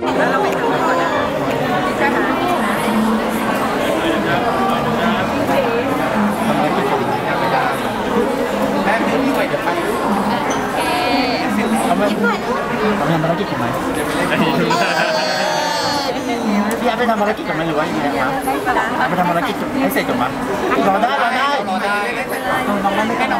แล้วเราไปทำก่อนนะใช่ไหมแม่ไม่ไหวเดี๋ยวไปทำภารกิจถูกไหมพี่แอฟไปทำภารกิจกับมันหรือว่ายังไงครับไปทำภารกิจให้เสร็จก่อนมั้ยรอได้น้องได้ไม่ใกล้น้อง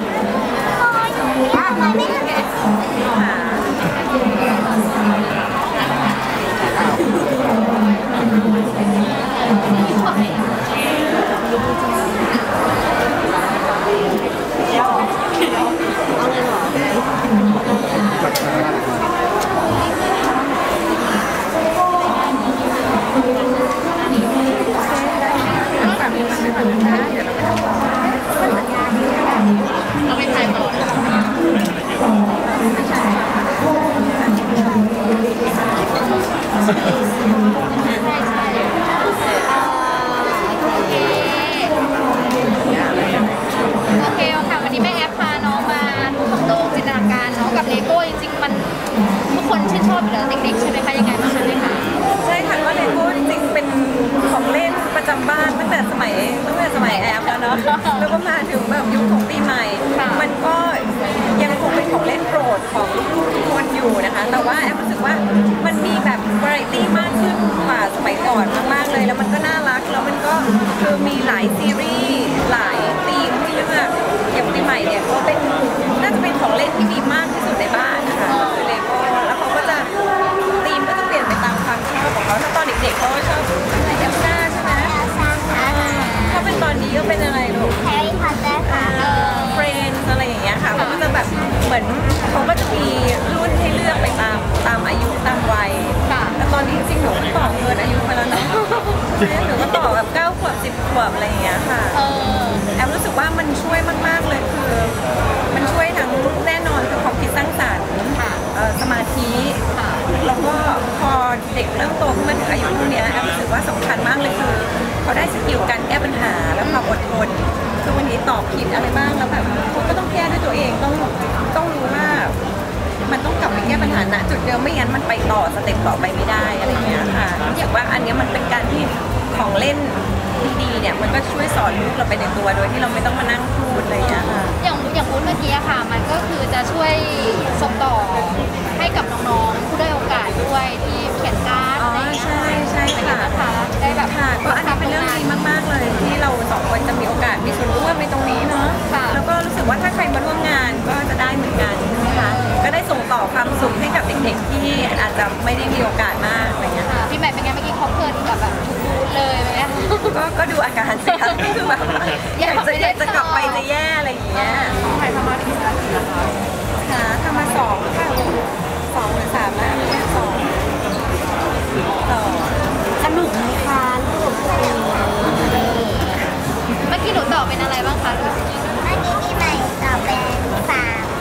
เราไปถ่ายต่อโอเคค่ะวันนี้แม่แอฟพาน้องมาดูของโลกจินตนาการเนาะกับเลโก้จริงๆมันทุกคนชื่นชอบอยู่แล้วเด็กๆใช่ไหมคะยังไงบ้างคะเลยค่ะใช่ค่ะก็เลโก้จริงๆเป็นของเล่นประจำบ้านตั้งแต่สมัยแอปแล้วเนาะแล้วก็มาถึงแบบยุคของปีใหม่มันก็ยังคงเป็นของเล่นโปรดของลูกๆทุกคนอยู่นะคะแต่ว่าแอปรู้สึกว่ามันมีแบบวาไรตี้มากขึ้นกว่าสมัยก่อนมากๆเลยแล้วมันก็น่ารักแล้วมันก็คือมีหลายซีรีส์หลายธีมที่เลือกอย่างปีใหม่เนี่ยก็เป็นน่าจะเป็นของเล่นที่ดีมากที่สุดในบ้านนะคะคือเลโก้แล้วเขาก็จะธีมก็จะเปลี่ยนไปตามความชอบของเขาถ้าตอนเด็กๆเขาก็ชอบอะไรเอลซ่าใช่ไหมถ้าเป็นตอนนี้ก็เป็นอะไรลูกแฮร์รี่พอตเตอร์ค่ะเฟรนด์อะไรอย่างเงี้ยค่ะเขาก็จะแบบเหมือนเขาก็จะมีรุ่นให้เลือกไปตามอายุตามวัยแต่ตอนนี้จริงๆหนูก็ต่อเกินอายุไปแล้วเนาะหนูก็ต่อแบบ9 ขวบ10 ขวบอะไรอย่างเงี้ยค่ะแอมรู้สึกว่ามันช่วยมากๆเลยคือมันช่วยทั้งแน่นอนคือความคิดสร้างสรรค์สมาธิแล้วก็พอเด็กเริ่มโตขึ้นมาถึงอายุรุ่นนี้แอมรู้สึกว่าสำคัญมากเลยคือเขาได้สกิลการแก้ปัญหาและความอดทนคือวันนี้ตอบผิดอะไรบ้างแล้วแบบเขาก็ต้องแก้ด้วยตัวเองต้องรู้ว่ามันต้องกลับไปแก้ปัญหาณจุดเดิมไม่งั้นมันไปต่อสเต็ปต่อไปไม่ได้อะไรอย่างเงี้ยค่ะรู้สึกว่าอันนี้มันเป็นการที่ของเล่นดีๆเนี่ยมันก็ช่วยสอนลูกเราไปในตัวโดยที่เราไม่ต้องมานั่งพูดอะไรอย่างเงี้ยค่ะอย่างพูดเมื่อกี้ค่ะมันก็คือจะช่วยส่งต่อให้กับน้องๆผู้ได้โอกาสด้วยที่เขียนการ์ดอะไรอย่างเงี้ยใช่ค่ะได้แบบค่ะก็อันนี้เป็นเรื่องดีมากๆเลยที่เราสองคนจะมีโอกาสมีส่วนร่วมในตรงนี้เนาะแล้วก็รู้สึกว่าถ้าใครมาร่วมงานก็จะได้เหมือนกันนะคะก็ได้ส่งต่อความสุขให้กับเด็กๆที่อาจจะไม่ได้มีโอกาสมากอะไรเงี้ยพี่ใหม่เป็นไงเมื่อกี้เขาเพลินกับแบบทุกบูธเลยไหมก็ดูอาการสิคะคือแบบอยากจะกลับไปจะแย่อะไรอย่างเงี้ยใครทำมาที่สนามบินนะคะค่ะทำมา2 ค่ะ2 หรือ 3นะ2 สนุกไหมคะลูกเมื่อกี้หนูตอบเป็นอะไรบ้างคะเมื่อกี้พี่ใหม่ตอบเป็นฟาร์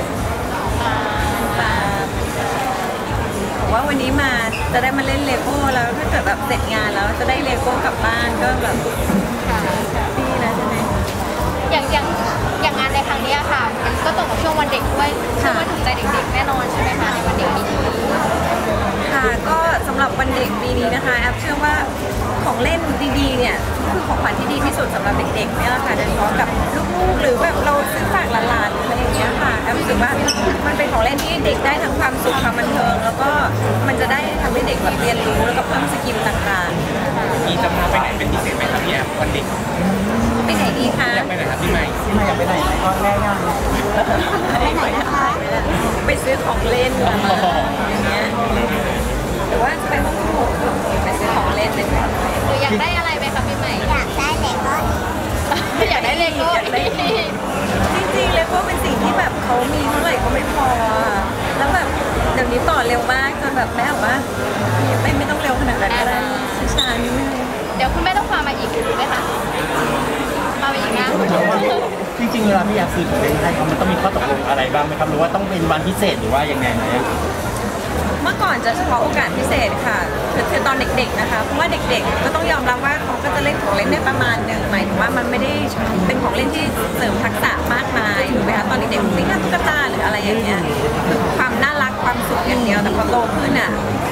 บอกว่าวันนี้มาจะได้มาเล่นเลโก้แล้วถ้าเกิดแบบเสร็จงานแล้วจะได้เลโก้กลับบ้านก็แบบดีนะใช่ไหมอย่างงานในครั้งนี้ค่ะมันก็ตรงกับช่วงวันเด็กด้วยเชื่อว่าถูกใจเด็กๆแน่นอนใช่ไหมคะในวันเด็กปีนี้ค่ะก็สำหรับวันเด็กปีนี้นะคะแอปเชื่อว่าของเล่นดีๆเนี่ยคือของขวัญที่ดีที่สุดสำหรับเด็กๆเนี่ยแหละค่ะโดยเฉพาะกับลูกๆหรือแบบเราซื้อฝากหลานๆอะไรอย่างเงี้ยค่ะแอปรู้สึกว่ามันเป็นของเล่นที่เด็กได้ทั้งความสุขความบันเทิงแล้วก็มันจะได้ทำให้เด็กแบบเรียนรู้แล้วก็เพิ่มสกิลต่างๆมีจะพาไปไหนเป็นพิเศษไหมครับพี่แอฟวันเด็กไปไหนดีคะอยากไปไหนครับพี่ใหม่อยากไปไหนก็ง่ายๆไปไหนนะคะไปซื้อของเล่นอย่างเงี้ยหรือว่าจะไปห้องสมุดไปซื้อของเล่นเลยค่ะหรืออยากได้อะไรไหมคะพี่ใหม่อยากได้เลโก้อยากได้เลโก้จริงๆเลโก้เป็นสิ่งที่แบบเขามีเท่าไหร่ก็ไม่พอแล้วแบบเดี๋ยวนี้ต่อเร็วมากจนแบบแม่บอกว่าไม่ต้องเร็วขนาดนั้นก็ได้ช้าๆนิดนึงเดี๋ยวคุณแม่ต้องพามาอีกถูกไหมคะมาอีกนะจริงๆเวลาพี่อยากซื้อของเล่นให้เขามันต้องมีข้อตกลงอะไรบ้างไหมครับหรือว่าต้องเป็นวันพิเศษหรือว่ายังไงไหมเมื่อก่อนจะเฉพาะโอกาสพิเศษค่ะคือตอนเด็กๆนะคะเพราะว่าเด็กๆก็ต้องยอมรับว่าเขาก็จะเล่นของเล่นได้ประมาณหนึ่งหมายถึงว่ามันไม่ได้เป็นของเล่นที่เสริมทักษะมากมายถูกไหมคะตอนเด็กๆวิ่งเล่นตุ๊กตาหรืออะไรอย่างเงี้ยความน่ารักความสุขอย่างเดียวแต่พอโตขึ้นอ่ะแอปเ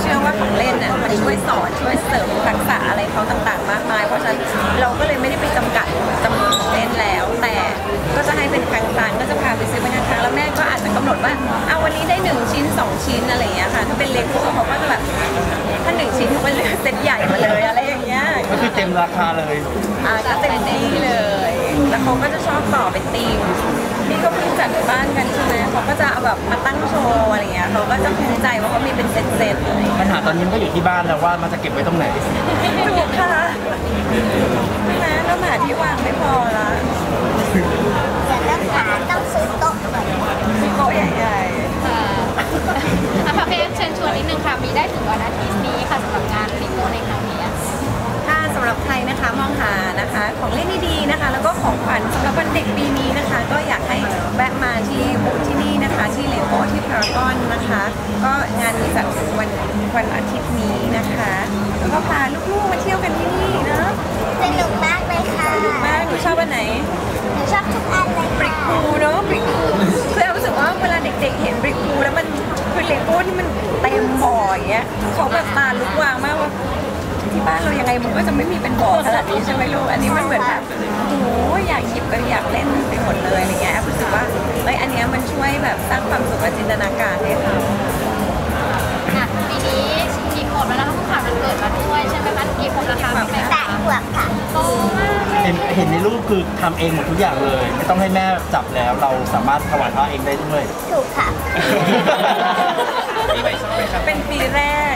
ชื่อว่าของเล่นน่ะมันช่วยสอนช่วยเสริมทักษะอะไรเขาต่างๆมากมายเพราะฉะนั้นเราก็เลยไม่ได้ไปจำกัดจำนวนของเล่นแล้วแต่ก็จะให้เป็นครั้งๆก็จะพาไปซื้อเป็นครั้งๆแล้วแม่ก็อาจจะกำหนดว่าเอาวันนี้ได้1ชิ้น2ชิ้นอะไรอย่างเงี้ยค่ะถ้าเป็นเลโก้เขาก็จะแบบถ้า1ชิ้นเขาก็เลือกเซ็ตใหญ่มาเลยอะไรอย่างเงี้ยก็คือเต็มราคาเลยก็เต็มที่เลยแล้วเขาก็จะชอบต่อเป็นธีมนี่ก็เพิ่งจัดบ้านกันใช่ไหมเขาก็จะเอาแบบมาตั้งโชว์อะไรเงี้ยเขาก็จะภูมิใจว่าเขามีเป็นเซตๆอะไรอย่างปัเงี้ยญหาตอนนี้มันก็อยู่ที่บ้านแล้วว่ามันจะเก็บไว้ตรงไหนถูกค่ะใช่ไหมแล้วหมาที่วางไม่พอละเดี๋ยวต้องหาต้องซื้อโต๊ะก่อนคือโต๊ะใหญ่ค่ะค่ะพี่แอฟเชิญชวนนิดนึงค่ะมีได้ถึงวันอาทิตย์นี้ค่ะสำหรับงานลิโก้ในครั้งนี้ๆถ้าสำหรับใครนะคะมองหานะคะของเล่นดีๆนะคะ แล้วก็ของขวัญสำหรับวันเด็กปีนี้นะคะ ก็อยากให้แวะมาที่บูธที่นี่นะคะ ที่เลโก้ที่พารากอนนะคะ ก็งานมีจัดถึงวันอาทิตย์นี้นะคะ แล้วก็พาลูกๆมาเที่ยวกันที่นี่นะสนุกมากเลยค่ะมากหนูชอบอันไหนหนูชอบทุกอันเลยบริกค่ะพูเนาะบริกพูคือรู้สึกว่าเวลาเด็กๆเห็นบริกพูแล้วมันคือเลโก้ที่มันเต็มบ่ออย่างเงี้ยเขาแบบตาลุกวางมากว่าที่บ้านเรายังไงมันก็จะไม่มีเป็นบ่อขนาดนี้ใช่ไหมลูกอันนี้มันเหมือนแบบโอ้โหอยากหยิบไปอยากเล่นไปหมดเลยอะไรเงี้ยรู้สึกว่าเอ้ยอันเนี้ยมันช่วยแบบสร้างความสุขกับจินตนาการให้เขาปีนี้กี่ขวบแล้วนะคะเพิ่งผ่านวันเกิดมาด้วยใช่ไหมคะกี่ขวบแล้วคะพี่แอฟ 8 ขวบค่ะโตมากเลยเห็นในรูปคือทำเองหมดทุกอย่างเลย ไม่ต้องให้แม่จับแล้วเราสามารถถวายพระเองได้ด้วยถูกค่ะปีใหม่ชอบไหมครับเป็นปีแรก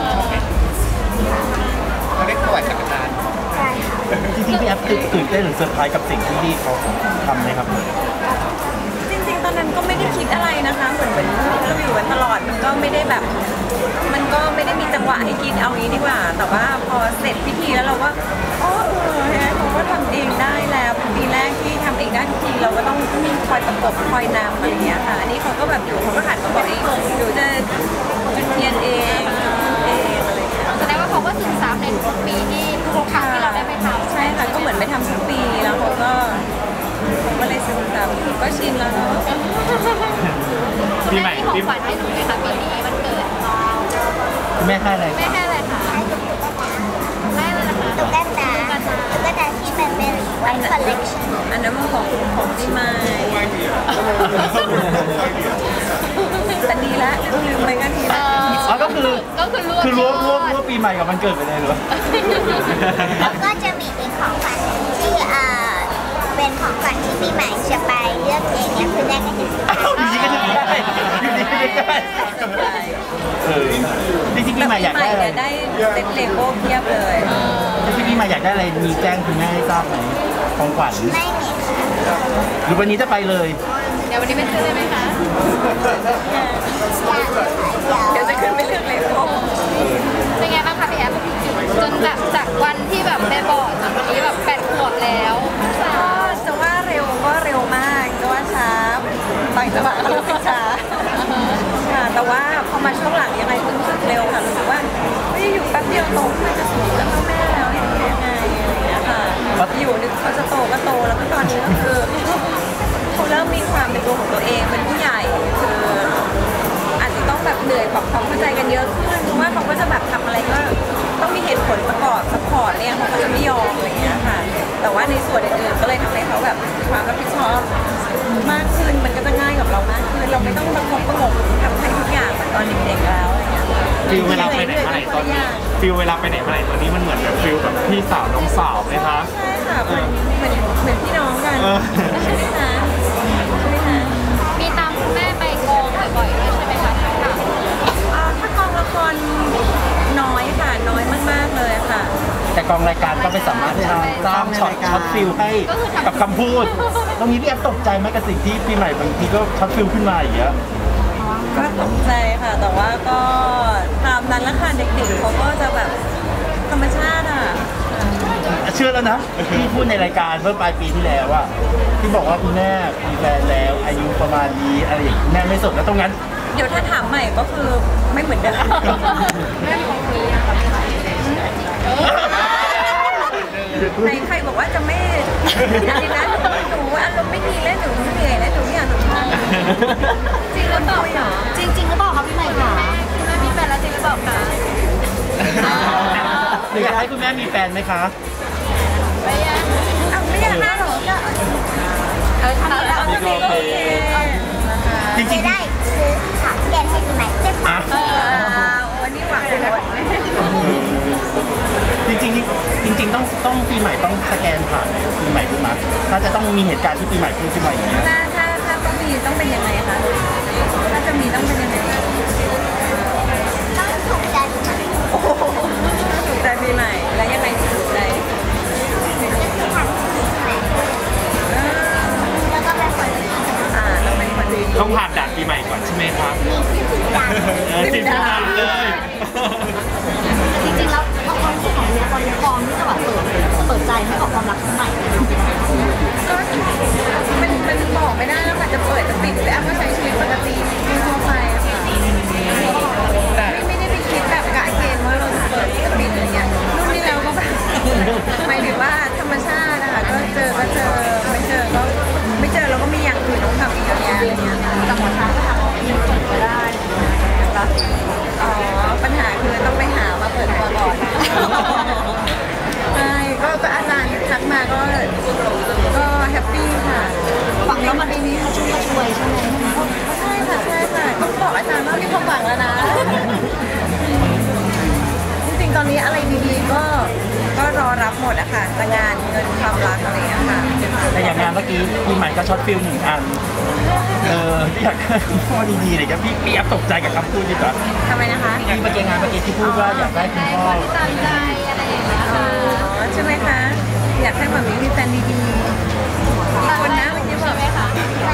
เขาเรียกประวัติจักรยานใช่ค่ะจริงๆพี่แอฟตื่นเต้นหรือเซอร์ไพรส์กับสิ่งที่พี่เขาทำไหมครับจริงๆ ตอนนั้นก็ไม่ได้คิดอะไรนะคะ เหมือนเราอยู่กันตลอด มันก็ไม่ได้แบบ มันก็ไม่ได้มีจังหวะให้คิดเอางี้ดีกว่า แต่ว่าพอเสร็จพิธีแล้วเราก็อ๋อเขาก็ทำเองได้แล้วเป็นปีแรกที่ทำเองได้ทุกทีเราก็ต้องคอยประกบคอยนำอะไรอย่างเงี้ยค่ะ อันนี้เขาก็แบบอยู่เขาก็หันมาบอกเองอยู่จะจุดเทียนเองเองอะไรอย่างเงี้ยแสดงว่าเขาก็ซึมซับในทุกปีที่ทุกครั้งที่เราได้ไปทำใช่ค่ะ ก็เหมือนไปทำทุกปีแล้วเขาก็เลยซึมซับก็ชินแล้วเนาะคุณแม่มีของขวัญให้หนูไหมคะปีนี้วันเกิดแม่ให้อะไรแม่ให้อะไรคะให้ตุ๊กตาแม่อะไรนะคะตุ๊กตาที่มันเป็น white collection อันนั้นมันของพี่ไม้แต่ดีละลืมไปก็ดีละอ๋อก็คือคือรวมรวมปีใหม่กับวันเกิดไปเลยเหรอแล้วก็จะมีอีกของขวัญที่เป็นของขวัญที่ปีใหม่จะไปเลือกเองเนี่ยคือได้กันอยู่อ้าวอยู่ดีก็นึกได้อยู่ดีก็นึกได้จริงๆปีใหม่อยากได้อะไรเนี่ยได้เซ็ตเลโก้เพียบเลยจริงๆปีใหม่อยากได้อะไรมีแจ้งคุณแม่ให้ทราบไหมของขวัญไม่มีค่ะหรือวันนี้จะไปเลยเดี๋ยววันนี้ไปซื้อเลยไหมคะเดี๋ยวจะขึ้นไปเลือกเลโก้เป็นไงบ้างคะพี่แอฟจนแบบจากวันที่แบบไปบอกจนวันนี้แบบ8 ขวบแล้วก็จะว่าเร็วก็เร็วมากจะว่าช้าบางจังหวะก็รู้สึกช้าค่ะแต่ว่าพอมาช่วงหลังยังไงก็รู้สึกเร็วค่ะรู้สึกว่าเฮ้ยอยู่แป๊บเดียวโตขึ้นจะสูงแล้วแม่แล้วยังไงอะไรอย่างเงี้ยค่ะอยู่นึกเขาจะโตก็โตแล้วก็ตอนนี้ก็คือเขาเริ่มมีความเป็นตัวของตัวเองเป็นผู้ใหญ่คืออาจจะต้องแบบเหนื่อยปรับความเข้าใจกันเยอะขึ้นเพราะว่าเขาก็จะแบบทำอะไรก็ต้องมีเหตุผลประกอบซัพพอร์ตเนี่ยเขาก็จะไม่ยอมอะไรอย่างเงี้ยค่ะแต่ว่าในส่วนอื่นๆก็เลยทำให้เขาแบบมีความรับผิดชอบมากขึ้นมันก็จะง่ายกับเรามากขึ้นเราไม่ต้องประคบประหงมทำให้ทุกอย่างเหมือนตอนเด็กๆแล้วอะไรอย่างเงี้ยฟิลเวลาไปไหนมาไหนตอนนี้ฟิลเวลาไปไหนมาไหนตอนนี้มันเหมือนแบบฟิลแบบพี่สาวน้องสาวไหมคะใช่ค่ะเหมือนพี่น้องกันใช่ไหมคะใช่ไหมคะมีตามคุณแม่ไปกองบ่อยๆด้วยใช่ไหมคะค่ะถ้ากองละครน้อยค่ะน้อยมากๆเลยค่ะแต่กองรายการก็ไม่สามารถที่จะสร้างช็อตฟิลให้กับคำพูด ตรงนี้พี่แอฟตกใจไหมกับสิ่งที่ปีใหม่บางทีก็ช็อตฟิลขึ้นมาอย่างเงี้ยก็ตกใจค่ะ แต่ว่าก็ตามนั้นละค่ะเด็กๆเขาก็จะแบบธรรมชาติอ่ะเชื่อแล้วนะที่พูดในรายการเมื่อปลายปีที่แล้วว่าที่บอกว่าคุณแม่มีแฟนแล้วอายุประมาณนี้อะไรอย่างนี้แม่ไม่สนแล้วตรงนั้นเดี๋ยวถ้าถามใหม่ก็คือไม่เหมือนเดิมแม่ของมีไหนใครบอกว่าจะไม่อะไรนะหนูอารมณ์ไม่ดีแล้วหนูเหนื่อยแล้วหนูอยากหนูทำจริงหรือเปล่าคะจริงๆหรือเปล่าคะพี่ใหม่คะคุณแม่มีแฟนแล้วจริงหรือเปล่าคะม่มีแฟนไหมคะไม่ยากอ้าวไม่อยากหน้าหรอก็ทำแล้วนี่ก็โอเคจริงจะได้ซื้อของแกนให้ปีใหม่ได้ๆปะวันนี้หวังเลยนะจริงๆจริงๆต้องปีใหม่ต้องสแกนผ่านปีใหม่ขึ้นมาถ้าจะต้องมีเหตุการณ์ที่ปีใหม่พูดขึ้นมาอย่างเงี้ยถ้าต้องมีต้องเป็นยังไงคะถ้าจะมีต้องเป็นยังไงต้องถูกใจปีใหม่โอ้โหถูกใจปีใหม่แล้วยังไงถูกใจก็คือทำปีใหม่แล้วก็เป็นคนที่เราเป็นคนดีต้องผ่านด่านปีใหม่ก่อนใช่ไหมครับมีสิ่งต่างสิบด่านเลยจริงๆแล้วความรู้สึกของเราตอนนี้พร้อมที่จะแบบเปิดใจให้กับความรักครั้งใหม่ก็มันบอกไม่ได้แล้วค่ะจะเปิดจะปิดหรือแอปก็ใช้ชีวิตปกติทั่วไปอะค่ะไม่ได้ไปคิดแบบกะเกณฑ์ว่าเราจะเปิดจะปิดอะไรอย่างเงี้ยรุ่นนี้แล้วก็แบบหมายถึงว่าธรรมชาตินะคะก็เจอก็เจอไม่เจอก็ไม่เจอเราก็มีอย่างอื่นต้องทำอีกเยอะแยะอะไรเงี้ยแต่หมดทางก็ทำมีเปิดก็ได้อ๋อปัญหาคือต้องไปหามาเปิดตัวก่อนใช่ก็อาจารย์ทักมาก็แฮปปี้ค่ะฟังแล้วมันมีเขาช่วยใช่ไหมใช่ค่ะใช่ค่ะต้องบอกอาจารย์ว่ามีความหวังแล้วนะ จริงๆตอนนี้อะไรดีๆก็รอรับหมดอะค่ะแต่งานเงินความรักอะไรอย่างเงี้ยค่ะแต่อย่างงานเมื่อกี้ปีใหม่ก็ช็อตฟิล1 อันที่อยากได้คุณพ่อดีๆเลยครับพี่แอฟตกใจกับคำพูดดีกว่าทำไมนะคะที่เมื่อกี้งานเมื่อกี้ที่พูดว่าอยากได้คุณพ่อตามใจอะไรอย่างเงี้ยอ๋อใช่ไหมคะอยากให้หมามีมีแฟนดีๆอีกคนนะเมื่อกี้บอกไหมคะ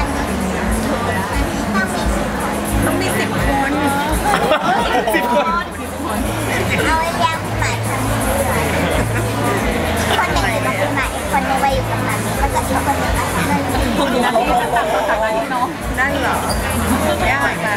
ต้องมี10 คนต้องมี10 คน 10 คนเอาไว้เลี้ยงปีใหม่ทั้งเดือนคนหนึ่งอยู่กับปีใหม่คนหนึ่งไปอยู่กับหมามีแล้วก็อีกคนหนึ่งมันคุณนะที่จะตัดภาษาอะไรเนาะนั่นเหรอยากค่ะ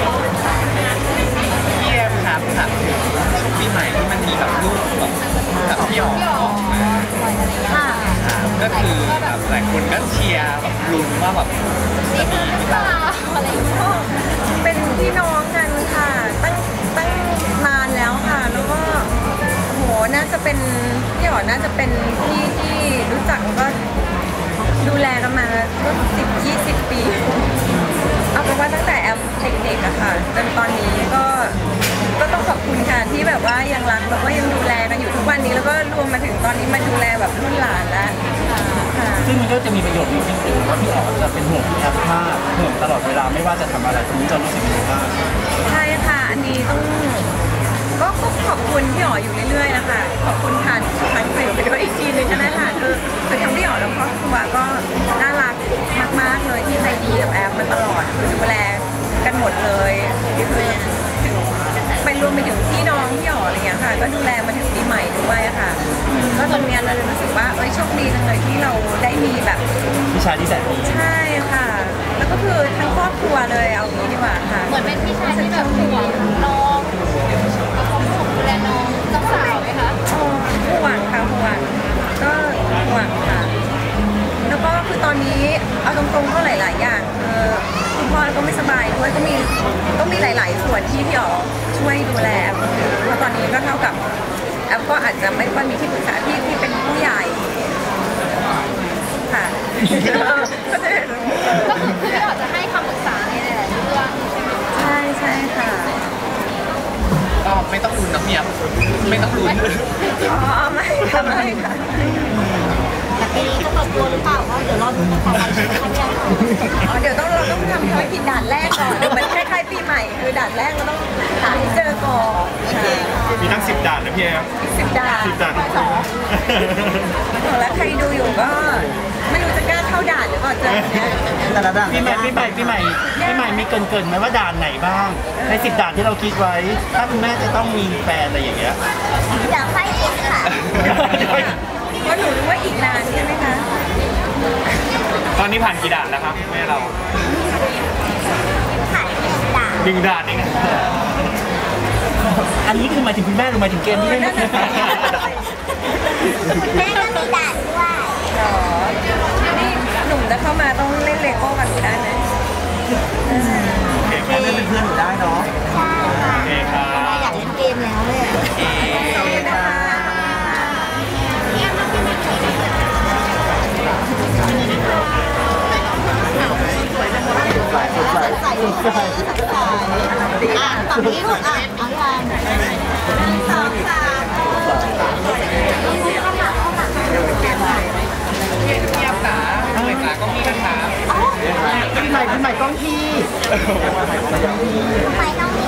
พี่แอมครับถามปีใหม่ที่มันมีแบบรูปแบบพี่อ๋อค่ะก็คือแบบหลายคนก็เชียร์แบบลุ้นว่าแบบนี่คือหรือเปล่าอะไรอย่างเงี้ยเป็นพี่น้องกันค่ะตั้งนานแล้วค่ะแล้วก็โหน่าจะเป็นพี่อ๋อน่าจะเป็นพี่ที่รู้จักแล้วก็ดูแลกันมาก็10-20 ปีเอาเป็นว่าตั้งแต่แอมเด็กๆอะค่ะจนตอนนี้ก็ต้องขอบคุณค่ะที่แบบว่ายังรักแล้วก็ยังดูแลกันอยู่ทุกวันนี้แล้วก็รวมมาถึงตอนนี้มาดูแลแบบรุ่นหลานแล้วค่ะซึ่งมันก็จะมีประโยชน์จริงๆว่าพี่อ๋อจะเป็นห่วงพี่แอฟมากห่วงตลอดเวลาไม่ว่าจะทำอะไรคุณจะรู้สึกยังไงบ้างใช่ค่ะ อันนี้ต้องก็ขอบคุณพี่อ๋ออยู่เรื่อยๆนะคะ ขอบคุณผ่านสื่อไปด้วยอีกทีนึงนะคะคือทั้งพี่อ๋อและครอบครัวก็น่ารักมากๆเลยที่ใจดีกับแอฟมาตลอดคือดูแลกันหมดเลยไปรวมไปถึงพี่น้องพี่อ๋ออะไรเงี้ยค่ะ ก็ดูแลมาถึงปีใหม่ด้วยอะค่ะ ก็ตรงเนี้ยเรารู้สึกว่าโชคดีจังเลยที่เราได้มีแบบพี่ชายที่แสนดีใช่ค่ะ แล้วก็คือทั้งครอบครัวเลยเอางี้ดีกว่าค่ะเหมือนเป็นพี่ชายที่แบบห่วงน้องเขาห่วงดูแลน้องเจ้าสาวไหมคะห่วงค่ะห่วงก็ห่วงค่ะ แล้วก็คือตอนนี้เอาตรงๆก็หลาย ๆ อย่างคุณพ่อก็ไม่สบายด้วยก็มีหลาย ๆ ส่วนที่พี่อ๋อช่วยดูแลเพราะตอนนี้ก็เท่ากับแอฟก็อาจจะไม่ค่อยมีที่ปรึกษาที่เป็นผู้ใหญ่ค่ะ ก็จะก็คือพี่อ๋อจะให้คำปรึกษาในหลายๆเรื่องใช่ไหมใช่ค่ะก็ไม่ต้องลุ้นนะพี่แอมไม่ต้องลุ้นอ๋อไม่ค่ะไม่ค่ะแต่ปีนี้จะเปิดตัวหรือเปล่าว่าเดี๋ยวรอดูกันต่อไปใช่ไหมคะพี่อ๋อเดี๋ยวเราต้องทำภารกิจด่านแรกก่อนเหมือนคล้ายๆปีใหม่คือด่านแรกเราต้องหาให้เจอก่อนค่ะมีทั้ง10 ด่านนะพี่แอม 10 ด่าน 10 ด่านแล้วใครดูอยู่ก็ไม่รู้จะกล้าเข้าด่านหรือเปล่าเจอเนี่ยแต่ละด่านพี่ใหม่มีเกินไหมว่าด่านไหนบ้างใน10 ด่านที่เราคิดไว้ ถ้าคุณแม่จะต้องมีแฟนอะไรอย่างเงี้ยเดี๋ยวค่อยคิดค่ะเพราะหนูรู้ว่าอีกนานใช่ไหมคะตอนนี้ผ่านกี่ด่านแล้วครับแม่เราผ่าน1 ด่าน 1 ด่านเองนะอันนี้คือหมายถึงคุณแม่หรือหมายถึงเกมที่เล่นแม่ก็มีด่านด้วยหรอนี่หนุ่มจะเข้ามาต้องเล่นเลโก้กับหนูได้ไหมแม่เป็นเพื่อนหนูได้เนาะใช่ค่ะโอเคครับอยากเล่นเกมแล้วเลยโอเคขอบคุณนะคะฝั่งนี้ลูกเอาอย่าง1 2 3 ขึ้นใหม่กล้องพี่ทำไมต้องมี